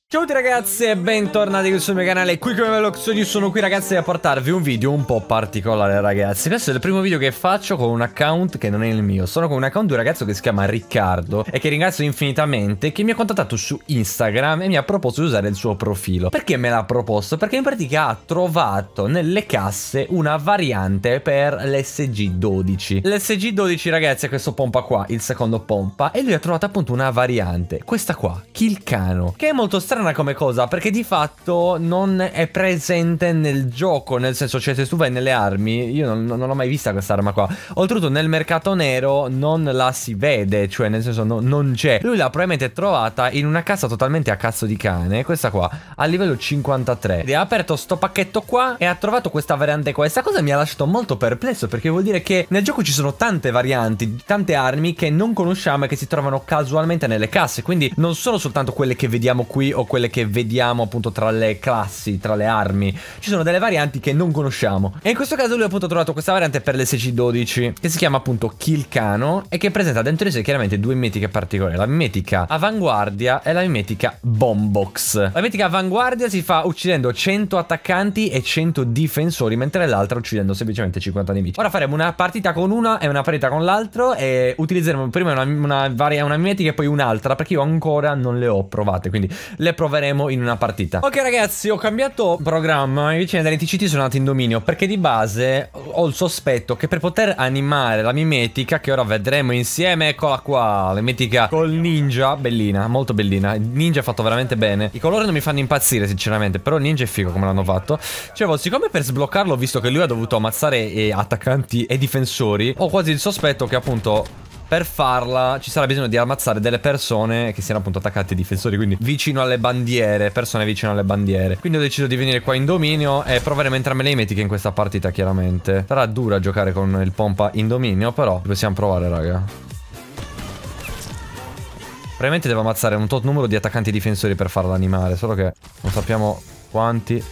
Ciao a tutti ragazzi e bentornati sul mio canale. Qui come Velox, io sono qui ragazzi a portarvi un video un po' particolare ragazzi. Questo è il primo video che faccio con un account che non è il mio. Sono con un account di un ragazzo che si chiama Riccardo e che ringrazio infinitamente, che mi ha contattato su Instagram e mi ha proposto di usare il suo profilo. Perché me l'ha proposto? Perché in pratica ha trovato nelle casse una variante per l'SG12. L'SG12 ragazzi è questo pompa qua, il secondo pompa, e lui ha trovato appunto una variante, questa qua, Kilcano, che è molto strana come cosa, perché di fatto non è presente nel gioco, nel senso, cioè se tu vai nelle armi, io non l'ho mai vista questa arma qua. Oltretutto nel mercato nero non la si vede, cioè nel senso non c'è. Lui l'ha probabilmente trovata in una cassa totalmente a cazzo di cane, questa qua, a livello 53. E ha aperto sto pacchetto qua e ha trovato questa variante qua. Questa cosa mi ha lasciato molto perplesso, perché vuol dire che nel gioco ci sono tante varianti, tante armi che non conosciamo e che si trovano casualmente nelle casse. Quindi non sono soltanto quelle che vediamo qui o quelle che vediamo appunto tra le classi, tra le armi. Ci sono delle varianti che non conosciamo. E in questo caso lui ha appunto trovato questa variante per l'SG12 che si chiama appunto Kilcano e che presenta dentro di sé chiaramente due mimetiche particolari: la mimetica Avanguardia e la mimetica Bombox. La mimetica Avanguardia si fa uccidendo 100 attaccanti e 100 difensori, mentre l'altra uccidendo semplicemente 50 nemici. Ora faremo una partita con una e una partita con l'altro e utilizzeremo prima una mimetica e poi un'altra, perché io ancora non le ho provate, quindi le proveremo in una partita. Ok ragazzi, ho cambiato programma. I vicini dell'NTCT sono andati in dominio, perché di base ho il sospetto che per poter animare la mimetica, che ora vedremo insieme, eccola qua, la mimetica col ninja, bellina, molto bellina. Il ninja è fatto veramente bene. I colori non mi fanno impazzire sinceramente, però il ninja è figo come l'hanno fatto. Cioè, siccome per sbloccarlo, visto che lui ha dovuto ammazzare attaccanti e difensori, ho quasi il sospetto che appunto per farla ci sarà bisogno di ammazzare delle persone che siano appunto attaccati ai difensori, quindi vicino alle bandiere, persone vicino alle bandiere. Quindi ho deciso di venire qua in dominio e proveremo entrambe le mimetiche in questa partita chiaramente. Sarà dura giocare con il pompa in dominio, però possiamo provare raga. Probabilmente devo ammazzare un tot numero di attaccanti e difensori per farla animare, solo che non sappiamo quanti.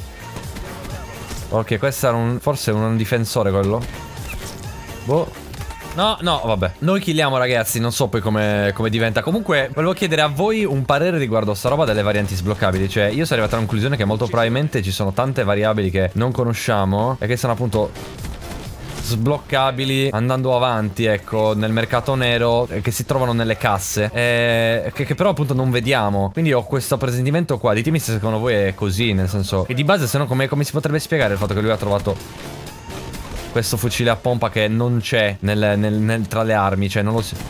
Ok, questo era forse un difensore quello. Boh. No, vabbè. Noi killiamo ragazzi, non so poi come diventa. Comunque, volevo chiedere a voi un parere riguardo sta roba delle varianti sbloccabili. Cioè, io sono arrivato alla conclusione che molto probabilmente ci sono tante variabili che non conosciamo e che sono appunto sbloccabili andando avanti, ecco, nel mercato nero, che si trovano nelle casse, che però appunto non vediamo. Quindi ho questo presentimento qua. Ditemi se secondo voi è così, nel senso, e di base se no come si potrebbe spiegare il fatto che lui ha trovato questo fucile a pompa che non c'è tra le armi, cioè non lo so.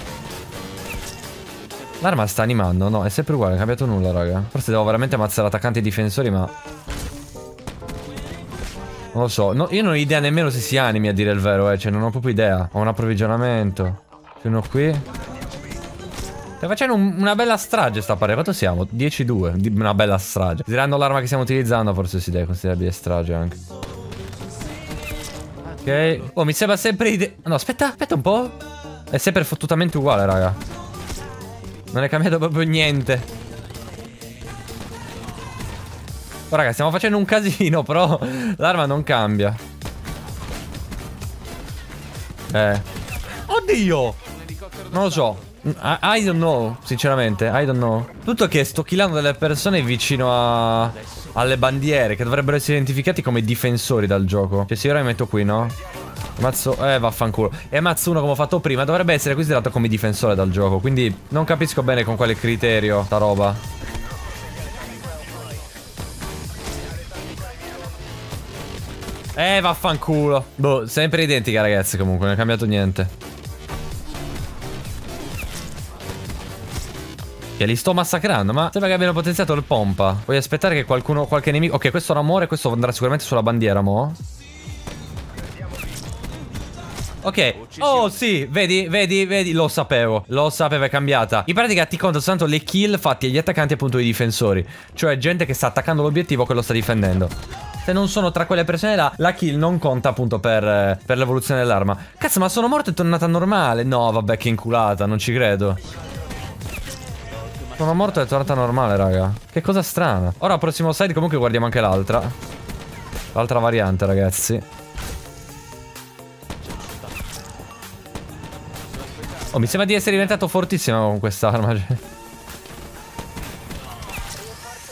L'arma sta animando, no, è sempre uguale, non è cambiato nulla, raga. Forse devo veramente ammazzare attaccanti e difensori, ma non lo so, no, io non ho idea nemmeno se si animi, a dire il vero, cioè non ho proprio idea. Ho un approvvigionamento. C'è uno qui. Sta facendo una bella strage sta pare. Quanto siamo? 10-2. Una bella strage. Considerando l'arma che stiamo utilizzando, forse si deve considerabile strage anche. Ok. Oh, mi sembra sempre no, aspetta un po'. È sempre fottutamente uguale, raga. Non è cambiato proprio niente. Oh, raga, stiamo facendo un casino, però l'arma non cambia. Oddio! Non lo so. I don't know, sinceramente, I don't know. Tutto che sto killando delle persone vicino alle bandiere, che dovrebbero essere identificati come difensori dal gioco. Cioè se io la metto qui, no? Ammazzo, vaffanculo. E ammazzo uno come ho fatto prima, dovrebbe essere considerato come difensore dal gioco. Quindi non capisco bene con quale criterio sta roba. Vaffanculo. Boh, sempre identica ragazzi, comunque, non è cambiato niente. Che li sto massacrando, ma sembra che abbiano potenziato il pompa. Voglio aspettare che qualche nemico. Ok, questo è un amore, questo andrà sicuramente sulla bandiera, mo. Ok. Oh sì, vedi, lo sapevo, è cambiata. In pratica ti conta soltanto le kill fatti agli attaccanti appunto ai difensori. Cioè gente che sta attaccando l'obiettivo che lo sta difendendo. Se non sono tra quelle persone là, la kill non conta appunto per l'evoluzione dell'arma. Cazzo, ma sono morto e è tornata normale. No, vabbè, che inculata, non ci credo. Sono morto e è tornata normale, raga. Che cosa strana. Ora al prossimo side comunque guardiamo anche l'altra. L'altra variante, ragazzi. Oh, mi sembra di essere diventato fortissimo con quest'arma.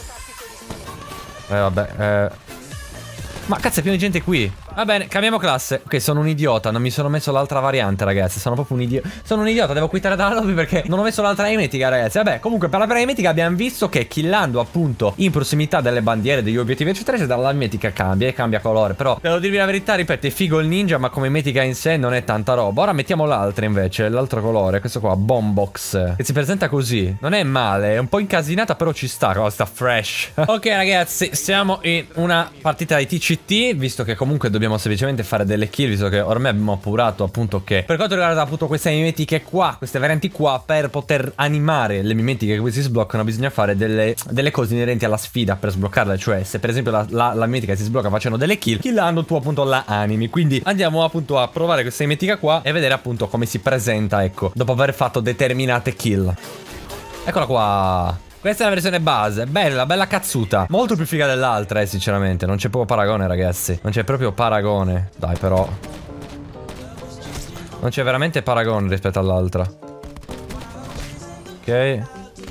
Vabbè, ma cazzo è pieno di gente qui. Va bene, cambiamo classe. Ok, sono un idiota, non mi sono messo l'altra variante, ragazzi. Sono proprio un idiota. Sono un idiota, devo quittare dalla lobby perché non ho messo l'altra emetica, ragazzi. Vabbè, comunque per la prima emetica abbiamo visto che killando appunto in prossimità delle bandiere, degli obiettivi eccetera, la emetica cambia e cambia colore. Però devo dirvi la verità, ripeto, è figo il ninja, ma come emetica in sé non è tanta roba. Ora mettiamo l'altra invece, l'altro colore, questo qua, Bombox, che si presenta così. Non è male, è un po' incasinata, però ci sta, sta fresh. Ok ragazzi, siamo in una partita di TCT, visto che comunque dobbiamo semplicemente fare delle kill, visto che ormai abbiamo appurato appunto che per quanto riguarda appunto queste mimetiche qua, queste varianti qua, per poter animare le mimetiche che si sbloccano bisogna fare delle cose inerenti alla sfida per sbloccarle. Cioè se per esempio la mimetica si sblocca facendo delle kill, killando tu appunto la animi. Quindi andiamo appunto a provare questa mimetica qua e vedere appunto come si presenta, ecco, dopo aver fatto determinate kill. Eccola qua. Questa è la versione base, bella, bella cazzuta. Molto più figa dell'altra, sinceramente. Non c'è proprio paragone, ragazzi. Non c'è proprio paragone. Dai, però non c'è veramente paragone rispetto all'altra. Ok.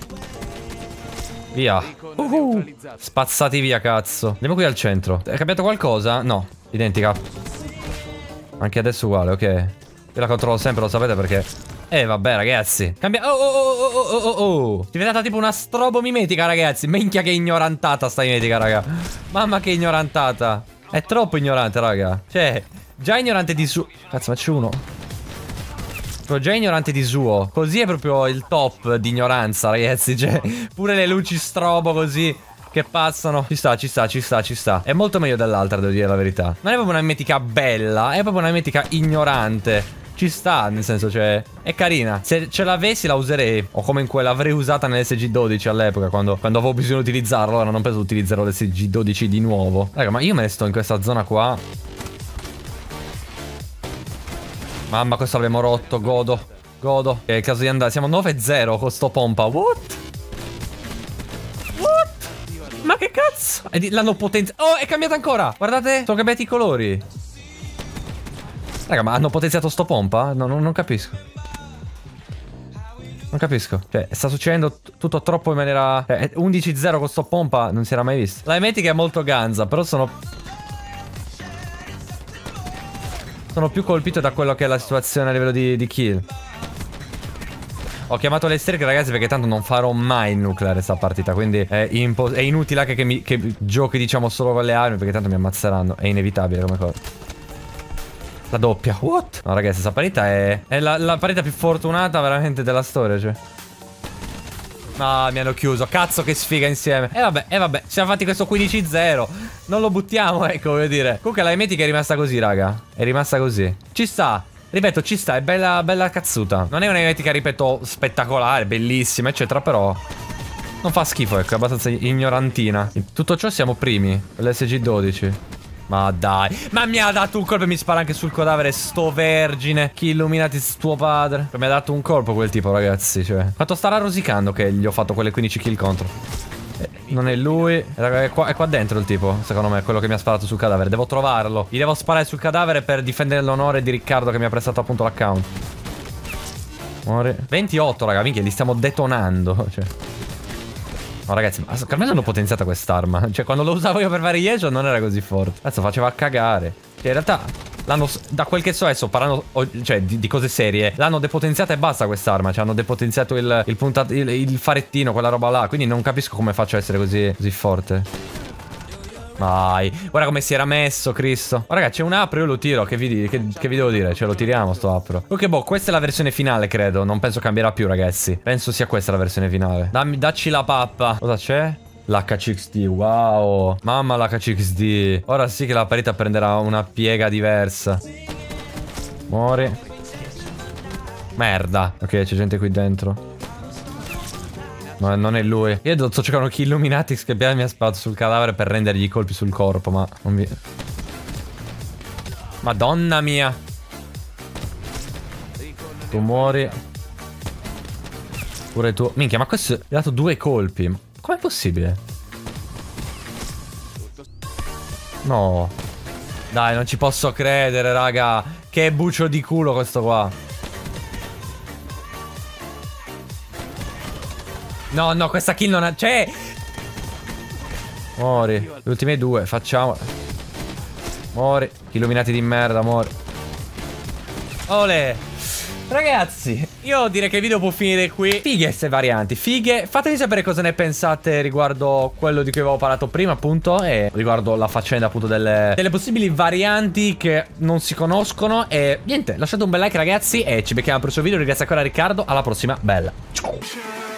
Via. Spazzati via, cazzo. Andiamo qui al centro. È cambiato qualcosa? No, identica. Anche adesso uguale, ok. Io la controllo sempre, lo sapete perché... vabbè ragazzi. Cambia. Oh. È diventata tipo una strobo mimetica, ragazzi. Minchia che ignorantata sta mimetica, raga. Mamma che ignorantata. È troppo ignorante, raga. Cioè, già ignorante di suo. Cazzo, faccio uno. Già ignorante di suo. Così è proprio il top di ignoranza, ragazzi. Cioè, pure le luci strobo così che passano. Ci sta. È molto meglio dell'altra, devo dire la verità. Non è proprio una mimetica bella, è proprio una mimetica ignorante. Ci sta, nel senso, cioè, è carina. Se ce l'avessi la userei. O come in quella l'avrei usata nell'SG12 all'epoca, quando avevo bisogno di utilizzarlo. Ora non penso utilizzerò l'SG12 di nuovo. Raga, ma io me ne sto in questa zona qua. Mamma, questo l'abbiamo rotto, godo. È il caso di andare. Siamo 9-0 con sto pompa. What? Ma che cazzo? L'hanno potenziato. Oh, è cambiata ancora. Guardate, sono cambiati i colori. Raga, ma hanno potenziato sto pompa? No, non capisco. Non capisco. Cioè, sta succedendo tutto troppo in maniera... 11-0 con sto pompa non si era mai visto. La emetica è molto ganza, però sono più colpito da quello che è la situazione a livello di kill. Ho chiamato le streghe, ragazzi, perché tanto non farò mai il nucleare sta partita. Quindi è inutile anche che giochi, diciamo, solo con le armi, perché tanto mi ammazzeranno. È inevitabile come cosa. La doppia. What? No, ragazzi, questa partita è la partita più fortunata veramente della storia, cioè. Ah, mi hanno chiuso. Cazzo che sfiga insieme. E vabbè. Ci siamo fatti questo 15-0. Non lo buttiamo, ecco, voglio dire. Comunque la emetica è rimasta così, raga. È rimasta così. Ci sta. Ripeto, ci sta. È bella cazzuta. Non è una emetica, ripeto, spettacolare, bellissima, eccetera, però... non fa schifo, ecco. È abbastanza ignorantina. In tutto ciò siamo primi. L'SG12. Ma dai. Ma mi ha dato un colpo e mi spara anche sul cadavere. Sto vergine. Chi illuminati tuo padre. Mi ha dato un colpo quel tipo, ragazzi. Cioè, quanto starà rosicando che gli ho fatto quelle 15 kill contro. Non è lui. Raga, è qua dentro il tipo. Secondo me è quello che mi ha sparato sul cadavere. Devo trovarlo. Gli devo sparare sul cadavere per difendere l'onore di Riccardo che mi ha prestato appunto l'account. Muore. 28, raga. Minchia, li stiamo detonando. Cioè. No, ragazzi, ma secondo me hanno potenziata quest'arma. Cioè, quando lo usavo io per fare gli headshot non era così forte. Cazzo, faceva cagare. Cioè, in realtà, da quel che so adesso, parlando, cioè, di cose serie, l'hanno depotenziata e basta quest'arma. Cioè, hanno depotenziato il farettino, quella roba là. Quindi non capisco come faccia a essere così forte. Vai. Guarda come si era messo, Cristo. Oh, raga, c'è un apro, io lo tiro. Che vi devo dire? Cioè, lo tiriamo sto apro. Ok, boh, questa è la versione finale, credo. Non penso cambierà più, ragazzi. Penso sia questa la versione finale. Dacci la pappa. Cosa c'è? L'HCXD, wow. Mamma, l'HCXD. Ora sì che la partita prenderà una piega diversa. Muori. Merda. Ok, c'è gente qui dentro. No, non è lui. Io sto cercando chi Illuminati che mi ha sparato sul cadavere per rendergli i colpi sul corpo, ma non vi... Madonna mia. Tu muori. Pure tu. Minchia, ma questo gli ha dato 2 colpi. Com'è possibile? No. Dai, non ci posso credere, raga. Che buccio di culo questo qua. No, questa kill non ha... Cioè... Muori. Le ultime due, facciamo. Muori. Illuminati di merda, muori. Ole. Ragazzi, io direi che il video può finire qui. Fighe queste varianti, fighe. Fatemi sapere cosa ne pensate riguardo quello di cui avevo parlato prima, appunto, e riguardo la faccenda, appunto, delle possibili varianti che non si conoscono. E niente, lasciate un bel like, ragazzi, e ci becchiamo al prossimo video. Ringrazio ancora Riccardo. Alla prossima, bella. Ciao.